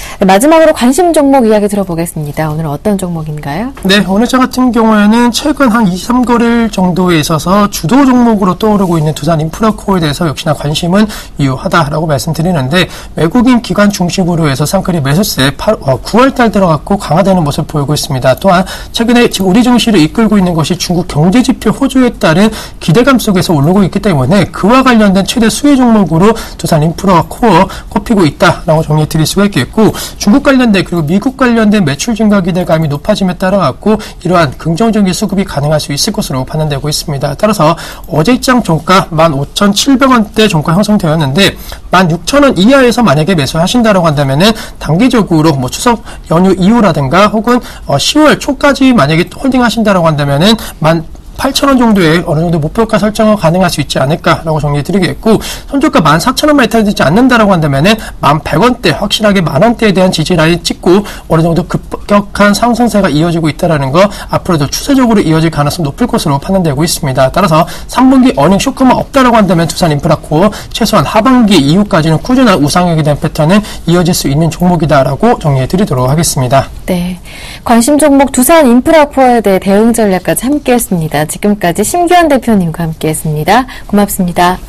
마지막으로 관심 종목 이야기 들어보겠습니다. 오늘 어떤 종목인가요? 네, 오늘자 같은 경우에는 최근 한 2, 3거래일 정도에 있어서 주도 종목으로 떠오르고 있는 두산 인프라코어에 대해서 역시나 관심은 유효하다라고 말씀드리는데, 외국인 기관 중심으로 해서 쌍끌이 매수세 9월달 들어갔고 강화되는 모습을 보이고 있습니다. 또한 최근에 지금 우리 증시를 이끌고 있는 것이 중국 경제지표 호조에 따른 기대감 속에서 오르고 있기 때문에 그와 관련된 최대 수혜 종목으로 두산 인프라코어 꼽히고 있다라고 정리해 드릴 수가 있겠고, 중국 관련된 그리고 미국 관련된 매출 증가 기대감이 높아짐에 따라 갖고 이러한 긍정적인 수급이 가능할 수 있을 것으로 판단되고 있습니다. 따라서 어제 입장 종가 15,700원대 종가 형성되었는데 16,000원 이하에서 만약에 매수하신다라고 한다면은 단기적으로 뭐 추석 연휴 이후라든가 혹은 10월 초까지 만약에 홀딩하신다라고 한다면은 8,000원 정도의 어느 정도 목표가 설정은 가능할 수 있지 않을까라고 정리해드리겠고, 손절가 14,000원만 이탈되지 않는다라고 한다면은 1,100원대, 확실하게 10,000원대에 대한 지지라인 찍고 어느 정도 급격한 상승세가 이어지고 있다라는 거 앞으로도 추세적으로 이어질 가능성이 높을 것으로 판단되고 있습니다. 따라서 3분기 어닝 쇼크만 없다라고 한다면 두산인프라코 최소한 하반기 이후까지는 꾸준한 우상향에 대한 패턴은 이어질 수 있는 종목이다라고 정리해드리도록 하겠습니다. 네, 관심 종목 두산인프라코에 대해 대응 전략까지 함께했습니다. 지금까지 심규환 대표님과 함께했습니다. 고맙습니다.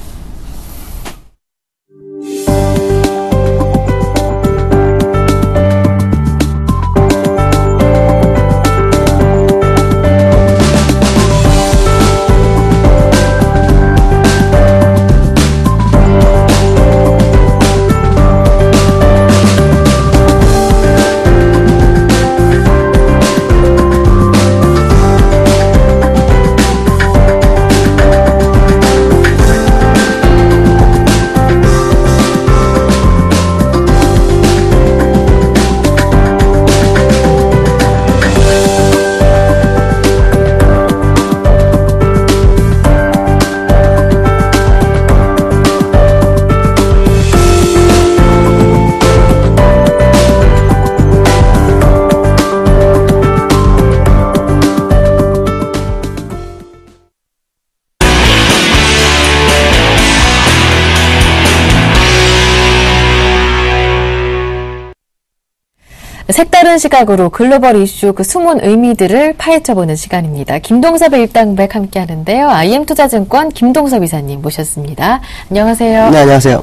색다른 시각으로 글로벌 이슈 그 숨은 의미들을 파헤쳐보는 시간입니다. 김동섭의 일당백 함께 하는데요. IM투자증권 김동섭 이사님 모셨습니다. 안녕하세요. 네, 안녕하세요.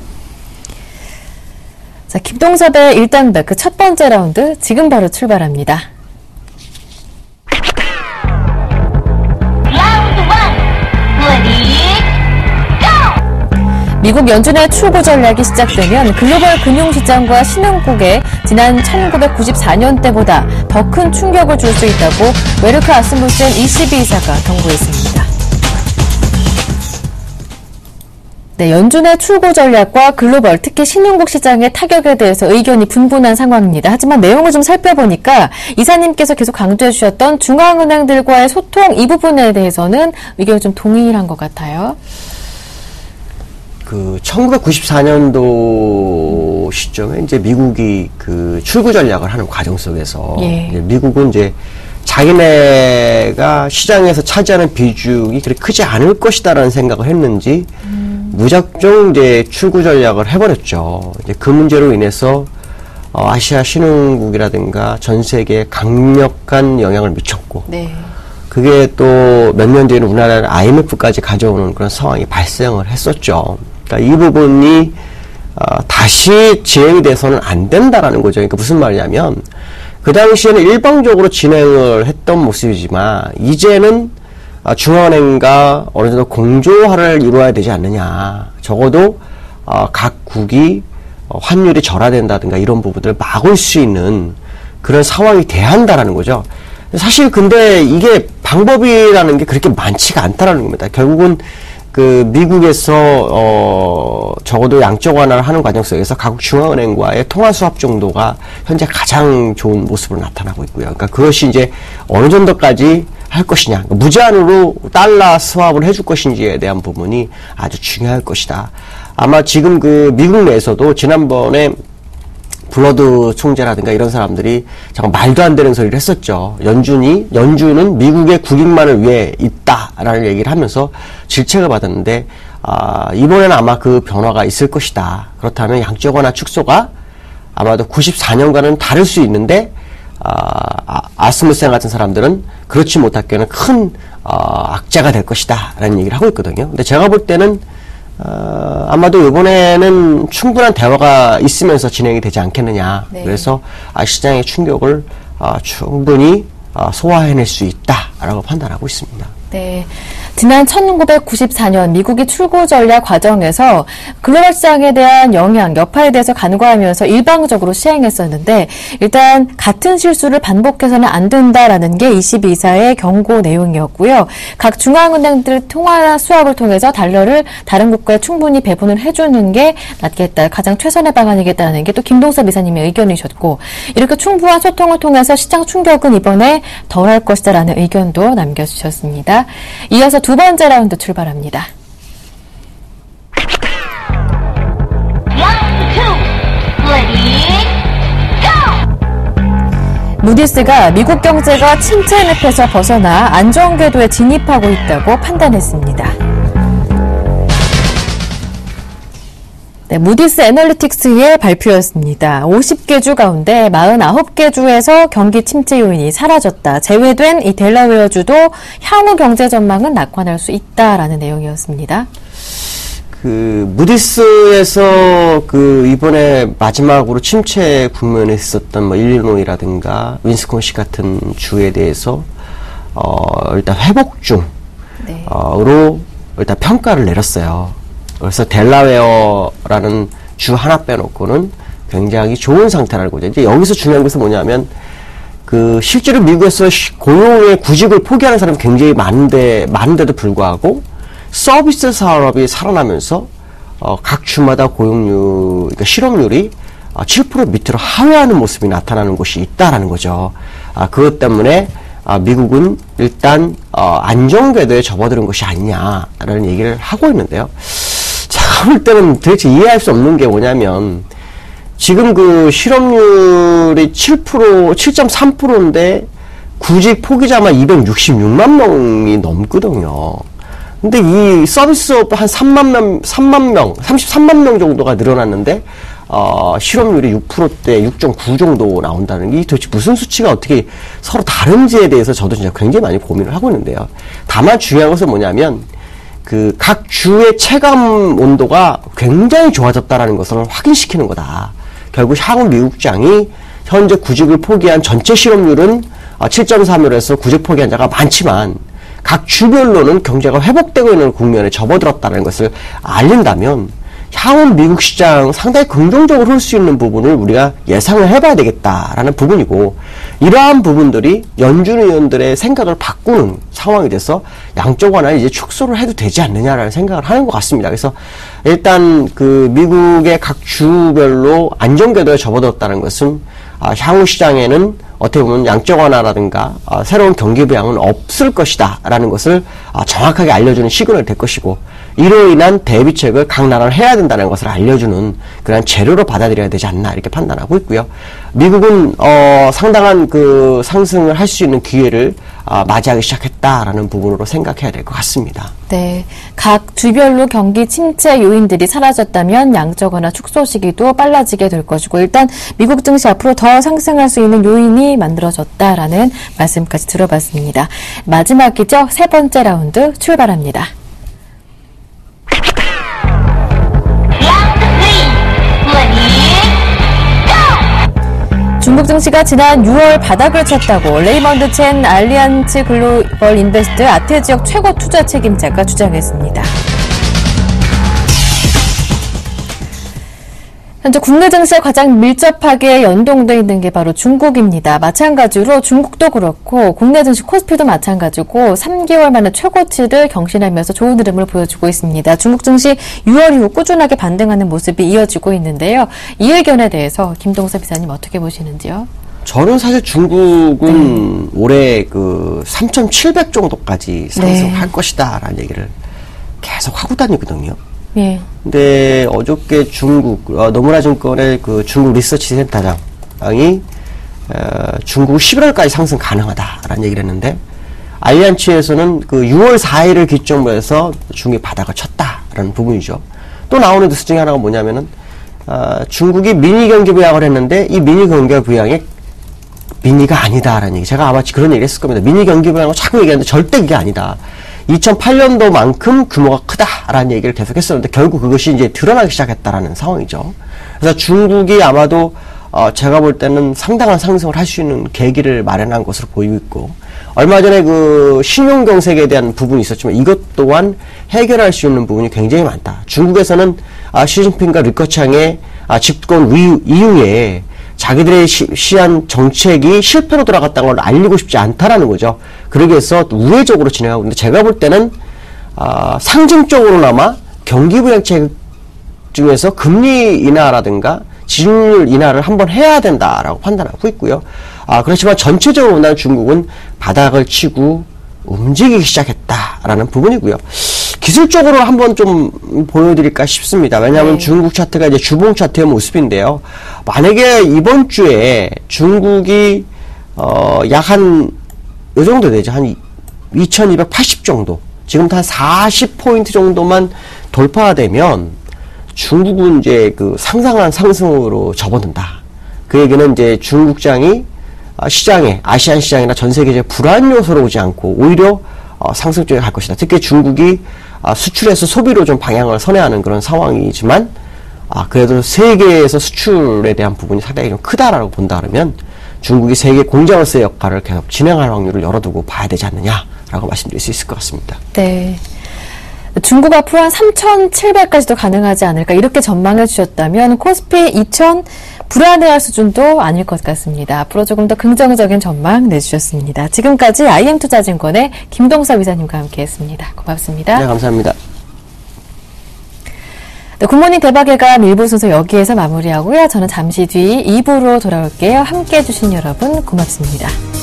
자, 김동섭의 일당백 그 첫 번째 라운드 지금 바로 출발합니다. 미국 연준의 출구 전략이 시작되면 글로벌 금융시장과 신흥국에 지난 1994년대보다 더 큰 충격을 줄 수 있다고 웨르크 아스무센 ECB 이사가 경고했습니다. 네, 연준의 출구 전략과 글로벌, 특히 신흥국 시장의 타격에 대해서 의견이 분분한 상황입니다. 하지만 내용을 좀 살펴보니까 이사님께서 계속 강조해 주셨던 중앙은행들과의 소통 이 부분에 대해서는 의견이 좀 동일한 것 같아요. 1994년도 시점에 이제 미국이 그 출구 전략을 하는 과정 속에서 이제 미국은 이제 자기네가 시장에서 차지하는 비중이 그렇게 크지 않을 것이다라는 생각을 했는지 무작정 이제 출구 전략을 해버렸죠. 이제 그 문제로 인해서 아시아 신흥국이라든가 전 세계에 강력한 영향을 미쳤고, 그게 또 몇 년 뒤에는 우리나라는 IMF까지 가져오는 그런 상황이 발생을 했었죠. 그러니까 이 부분이 다시 진행이 돼서는 안 된다라는 거죠. 그러니까 무슨 말이냐면 그 당시에는 일방적으로 진행을 했던 모습이지만 이제는 중앙은행과 어느 정도 공조화를 이루어야 되지 않느냐. 적어도 각 국이 환율이 절하된다든가 이런 부분들을 막을 수 있는 그런 상황이 돼야 한다라는 거죠. 사실 근데 이게 방법이라는 게 그렇게 많지가 않다라는 겁니다. 결국은 그 미국에서 적어도 양적 완화를 하는 과정 속에서 각국 중앙은행과의 통화 수합 정도가 현재 가장 좋은 모습으로 나타나고 있고요. 그러니까 그것이 이제 어느 정도까지 할 것이냐, 그러니까 무제한으로 달러 수합을 해줄 것인지에 대한 부분이 아주 중요할 것이다. 아마 지금 그 미국 내에서도 지난번에 블러드 총재라든가 이런 사람들이 잠깐 말도 안 되는 소리를 했었죠. 연준은 미국의 국익만을 위해 있다라는 얘기를 하면서 질책을 받았는데, 이번에는 아마 그 변화가 있을 것이다. 그렇다면 양적 완화 축소가 아마도 94년과는 다를 수 있는데, 아스무센 같은 사람들은 그렇지 못할 경우는 큰 악재가 될 것이다 라는 얘기를 하고 있거든요. 근데 제가 볼 때는 아마도 이번에는 충분한 대화가 있으면서 진행이 되지 않겠느냐. 그래서 시장의 충격을 충분히 소화해낼 수 있다라고 판단하고 있습니다. 네, 지난 1994년 미국이 출구 전략 과정에서 글로벌 시장에 대한 영향, 여파에 대해서 간과하면서 일방적으로 시행했었는데 일단 같은 실수를 반복해서는 안 된다라는 게 22사의 경고 내용이었고요. 각 중앙은행들 통화 수합을 통해서 달러를 다른 국가에 충분히 배분을 해주는 게 낫겠다. 가장 최선의 방안이겠다는 게 또 김동섭 이사님의 의견이셨고 이렇게 충분한 소통을 통해서 시장 충격은 이번에 덜할 것이다라는 의견도 남겨주셨습니다. 이어서 두 번째 라운드 출발합니다. 무디스가 미국 경제가 침체 늪에서 벗어나 안정 궤도에 진입하고 있다고 판단했습니다. 네, 무디스 애널리틱스의 발표였습니다. 50개 주 가운데 49개 주에서 경기 침체 요인이 사라졌다. 제외된 이 델라웨어 주도 향후 경제 전망은 낙관할 수 있다라는 내용이었습니다. 무디스에서 이번에 마지막으로 침체 국면에 있었던 일리노이라든가 윈스콘신 같은 주에 대해서 일단 회복 중으로 일단 평가를 내렸어요. 그래서 델라웨어라는 주 하나 빼놓고는 굉장히 좋은 상태라는 거죠. 이제 여기서 중요한 것은 뭐냐면 실제로 미국에서 고용의 구직을 포기하는 사람이 굉장히 많은데도 불구하고 서비스 산업이 살아나면서 각 주마다 그러니까 실업률이 7% 밑으로 하회하는 모습이 나타나는 곳이 있다라는 거죠. 그것 때문에 미국은 일단 안정궤도에 접어드는 것이 아니냐라는 얘기를 하고 있는데요. 제가 볼 때는 도대체 이해할 수 없는 게 뭐냐면 지금 실업률이 7.3%인데 구직 포기자만 266만 명이 넘거든요. 근데 이 서비스업 한 33만 명 정도가 늘어났는데 실업률이 6%대 6.9 정도 나온다는 게 도대체 무슨 수치가 어떻게 서로 다른지에 대해서 저도 진짜 굉장히 많이 고민을 하고 있는데요. 다만 중요한 것은 뭐냐면 각 주의 체감 온도가 굉장히 좋아졌다라는 것을 확인시키는 거다. 결국 향후 미국 시장이 현재 구직을 포기한 전체 실업률은 7.3%에서 구직 포기한 자가 많지만 각 주별로는 경제가 회복되고 있는 국면에 접어들었다는 것을 알린다면 향후 미국 시장 상당히 긍정적으로 흐를 수 있는 부분을 우리가 예상을 해봐야 되겠다라는 부분이고 이러한 부분들이 연준 의원들의 생각을 바꾸는 상황이 돼서 양적 완화를 이제 축소를 해도 되지 않느냐라는 생각을 하는 것 같습니다. 그래서 일단 미국의 각 주별로 안정궤도에 접어들었다는 것은 향후 시장에는 어떻게 보면 양적 완화라든가 새로운 경기 부양은 없을 것이다 라는 것을 정확하게 알려주는 시그널이 될 것이고 이로 인한 대비책을 각 나라는 해야 된다는 것을 알려주는 그런 재료로 받아들여야 되지 않나 이렇게 판단하고 있고요. 미국은 상당한 상승을 할 수 있는 기회를 맞이하기 시작했다라는 부분으로 생각해야 될 것 같습니다. 네, 각 주별로 경기 침체 요인들이 사라졌다면 양적 완화 축소 시기도 빨라지게 될 것이고 일단 미국 증시 앞으로 더 상승할 수 있는 요인이 만들어졌다라는 말씀까지 들어봤습니다. 마지막이죠. 세 번째 라운드 출발합니다. 중국 증시가 지난 6월 바닥을 쳤다고 레이먼드 첸 알리안츠 글로벌 인베스트 아태 지역 최고 투자 책임자가 주장했습니다. 현재 국내 증시에 가장 밀접하게 연동되어 있는 게 바로 중국입니다. 마찬가지로 중국도 그렇고 국내 증시 코스피도 마찬가지고 3개월 만에 최고치를 경신하면서 좋은 흐름을 보여주고 있습니다. 중국 증시 6월 이후 꾸준하게 반등하는 모습이 이어지고 있는데요. 이 의견에 대해서 김동섭 이사님 어떻게 보시는지요? 저는 사실 중국은 올해 3,700 정도까지 상승할 것이다라는 얘기를 계속 하고 다니거든요. 예. 근데 어저께 노무라 증권의 중국 리서치 센터장이 중국 11월까지 상승 가능하다라는 얘기를 했는데 알리안츠에서는 6월 4일을 기점으로 해서 중국이 바닥을 쳤다라는 부분이죠. 또 나오는 뉴스 중에 하나가 뭐냐면은 중국이 미니 경기 부양을 했는데 이 미니 경기 부양이 미니가 아니다라는 얘기. 제가 아마 그런 얘기를 했을 겁니다. 미니 경기 부양을 자꾸 얘기하는데 절대 그게 아니다. 2008년도만큼 규모가 크다라는 얘기를 계속 했었는데 결국 그것이 이제 드러나기 시작했다라는 상황이죠. 그래서 중국이 아마도 제가 볼 때는 상당한 상승을 할 수 있는 계기를 마련한 것으로 보이고 있고 얼마 전에 그 신용 경색에 대한 부분이 있었지만 이것 또한 해결할 수 있는 부분이 굉장히 많다. 중국에서는 시진핑과 리커창의 집권 이후에 자기들의 시한 정책이 실패로 돌아갔다는 걸 알리고 싶지 않다라는 거죠. 그러기 위해서 우회적으로 진행하고 있는데 제가 볼 때는 상징적으로나마 경기 부양책 중에서 금리 인하라든가 지준율 인하를 한번 해야 된다라고 판단하고 있고요. 그렇지만 전체적으로 본다면 중국은 바닥을 치고 움직이기 시작했다라는 부분이고요. 기술적으로 한번 좀 보여드릴까 싶습니다. 왜냐하면 중국 차트가 이제 주봉 차트의 모습인데요. 만약에 이번 주에 중국이 약 한 요 정도 되죠. 한 2280 정도. 지금부터 한 40포인트 정도만 돌파되면 중국은 이제 그 상상한 상승으로 접어든다. 그 얘기는 이제 중국장이 시장에, 아시안 시장이나 전 세계적인 불안 요소로 오지 않고 오히려 상승 쪽에 갈 것이다. 특히 중국이 수출에서 소비로 좀 방향을 선회하는 그런 상황이지만 그래도 세계에서 수출에 대한 부분이 상당히 좀 크다라고 본다 그러면 중국이 세계 공장으로서의 역할을 계속 진행할 확률을 열어두고 봐야 되지 않느냐라고 말씀드릴 수 있을 것 같습니다. 네. 중국 앞으로 한 3,700까지도 가능하지 않을까 이렇게 전망해 주셨다면 코스피 2,000 불안해할 수준도 아닐 것 같습니다. 앞으로 조금 더 긍정적인 전망 내주셨습니다. 지금까지 IM투자증권의 김동섭 이사님과 함께했습니다. 고맙습니다. 네, 감사합니다. 네, 굿모닝 대박예감 1부 순서 여기에서 마무리하고요. 저는 잠시 뒤 2부로 돌아올게요. 함께해 주신 여러분 고맙습니다.